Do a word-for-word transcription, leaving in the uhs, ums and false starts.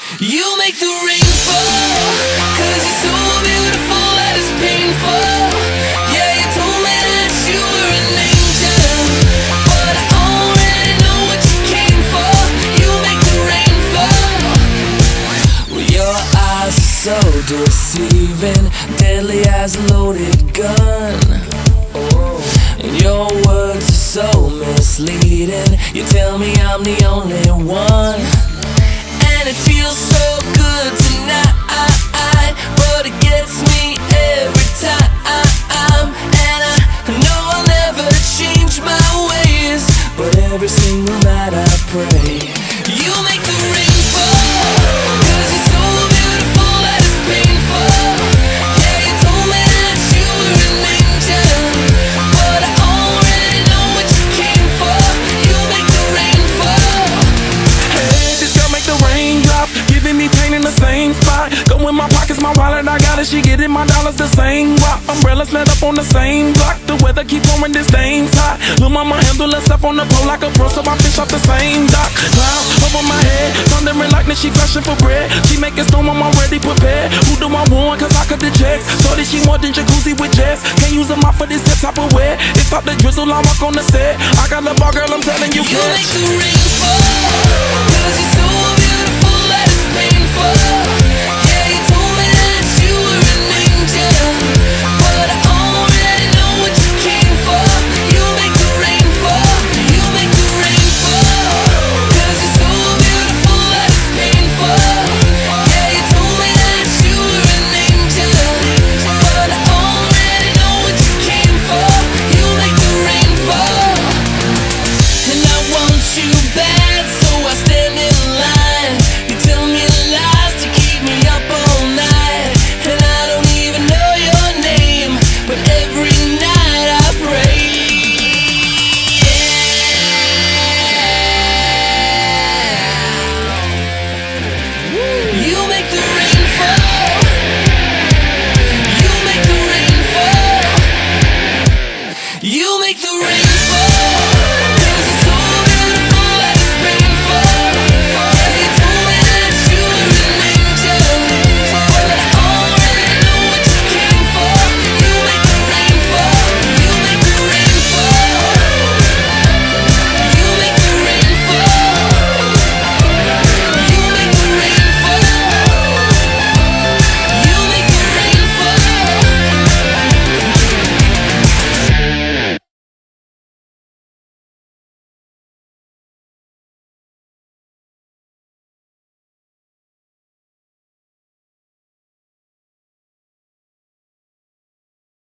You make the rain fall, cause you're so beautiful that it's painful. Yeah, you told me that you were an angel, but I already know what you came for. You make the rain fall. Well, your eyes are so deceiving, deadly as a loaded gun. And your words are so misleading. You tell me I'm the only one, and it feels so good tonight, but it gets me every time. And I know I'll never change my ways, but every single night I pray. You make the rain fall, cause you're so beautiful that it's painful. Yeah, you told me that you were an angel, but I already know what you came for. You make the rain fall. Hey, this girl make the rain drop, giving me pain in the same spot. Go in my pockets, my wallet, I got it. She getting my dollars the same rock. Umbrellas let up on the same block. The weather keep pouring, this thing's hot. Lil' mama handle herself on the pole like a pro, so I fish off the same dock. Clouds over my head, thundering like that she flashing for bread. She make it storm, I'm already prepared. Who do I want? Cause I cut the checks. Shorty, she more than jacuzzi with jets. Can't use them out for this type of wear. It stop the drizzle, I walk on the set. I got the bar, girl, I'm telling you. You make the rain fall, cause you're so